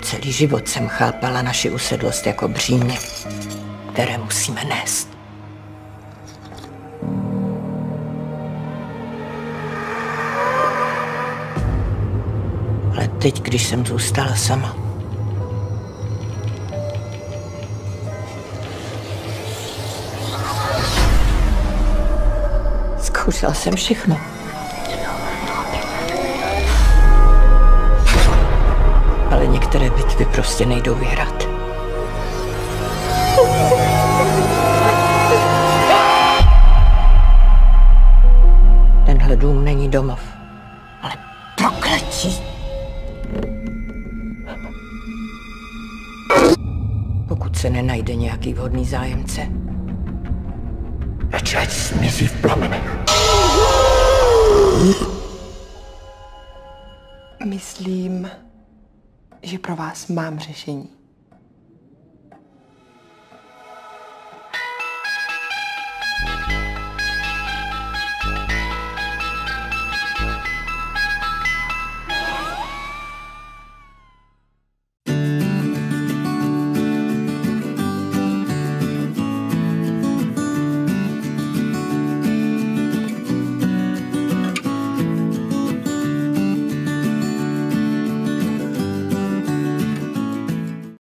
Celý život jsem chápala naši usedlost jako břímě, které musíme nést. Ale teď, když jsem zůstala sama, zkoušela jsem všechno. Ale některé bitvy prostě nejdou vyhrát. Tenhle dům není domov, ale prokletí. Pokud se nenajde nějaký vhodný zájemce. Ať zmizí v plamenech. Myslím, že pro vás mám řešení.